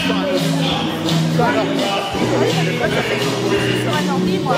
sur un ordi. Sur un ordi. Oui, mais des fois, ça fait sur un ordi, moi.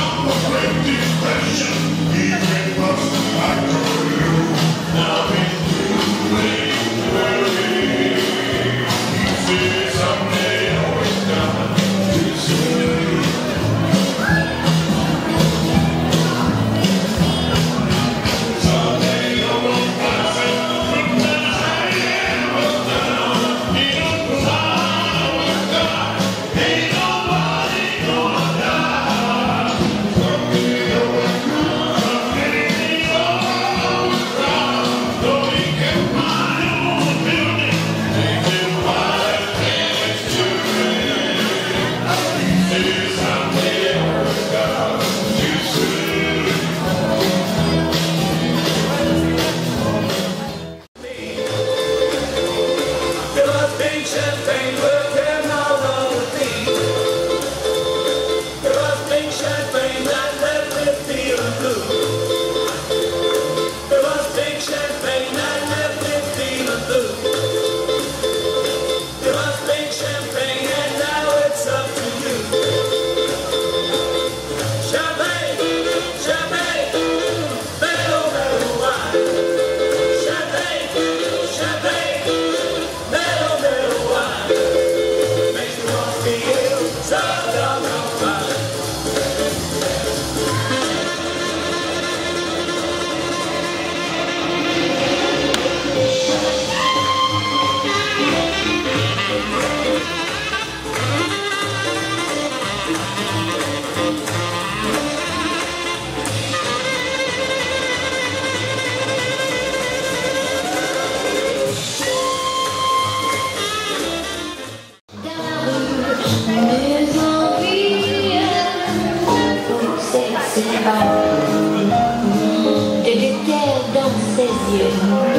De l'éther dans ses yeux,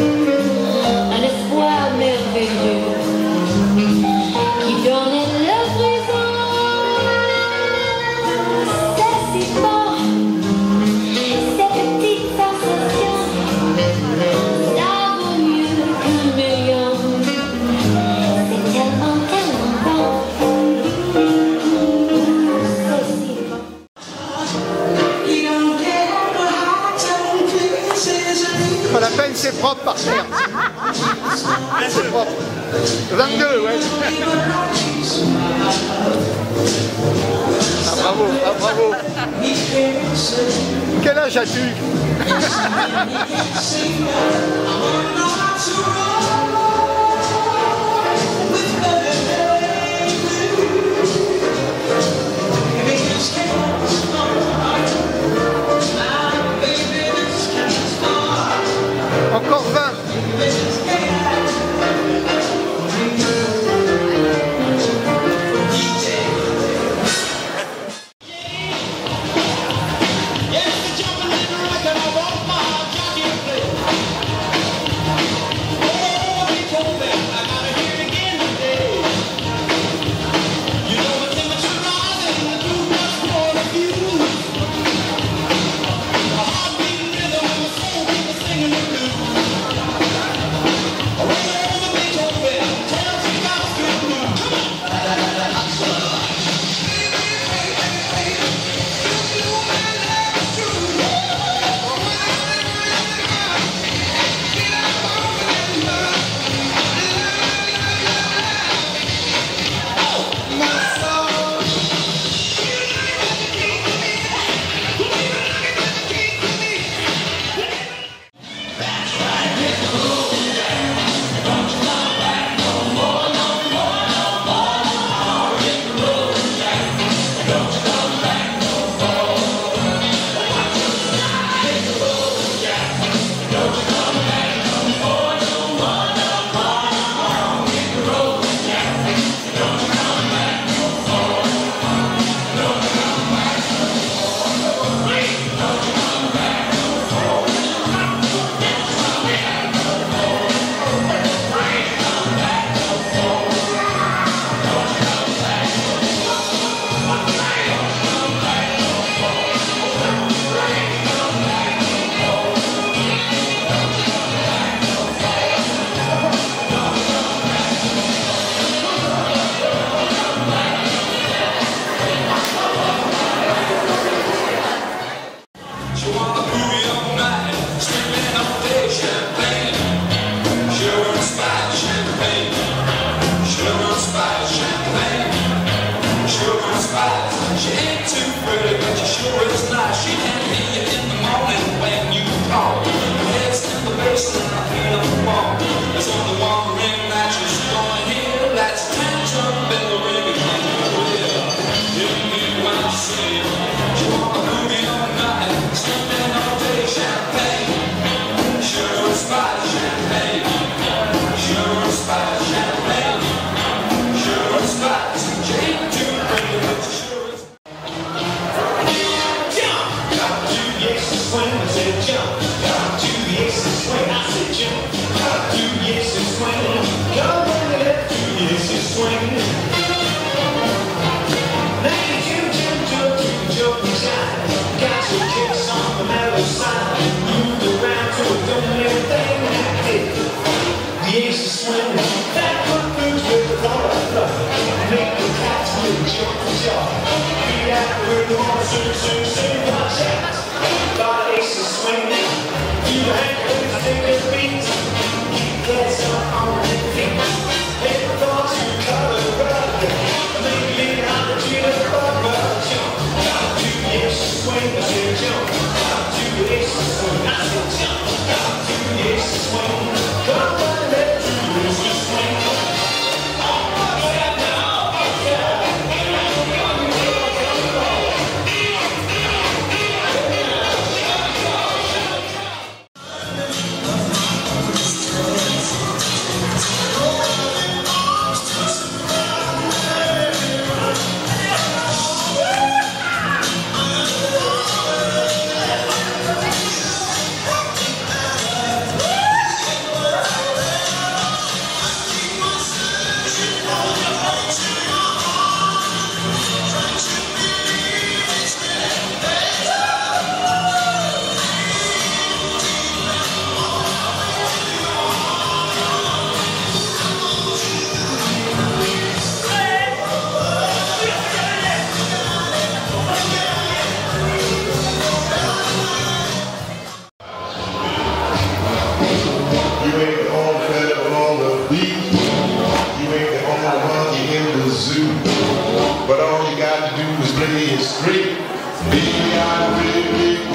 un espoir merveilleux qui donnait le présent. C'est si bon, ces petites sensations, ça vaut mieux qu'un million. C'est tellement, tellement bon. C'est si bon. Pas la peine, c'est propre par terre. C'est propre. 22, ouais. Ah, bravo, ah, bravo. Quel âge as-tu? Encore 20. spies. She ain't too pretty, but she sure is nice. She can hear you in the morning when you call. Her head's in the basement, her feet on the wall. There's only one ring that she's gonna hear. That's tantrum bell ringing in her ear. You need when you see it. She wanna boogie all night, smoking all day champagne. Sure spice champagne. Sure spice champagne. Sure spice. She ain't too pretty, but she sure is. Jump! Got to the exit swing, I said jump. Got to the exit swing, I said jump. Got to the exit swing. Come on, let to the exit swing. Now you jump, jump, jump, jump, jump inside. Got your kicks on the metal side. Move around to it, don't everything like it. The exit swing. That foot moves with the floor. Make the cats will jump and jump. Feet out where the horse soon, watch out. Got exit swing. You hang with the finger beats. Keep that up on the feet. Make the thoughts you color rub. Maybe out the jump. Got to the exit swing, I said jump. Got to the exit swing, I said jump. Got to the exit swing. Come on, let's do the exit swing. But all you got to do is play it straight. Baby, I really